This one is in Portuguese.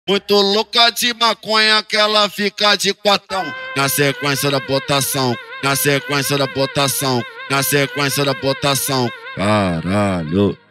Muito louca de maconha que ela fica de quatão. Na sequência da botação, na sequência da botação, na sequência da botação. Caralho.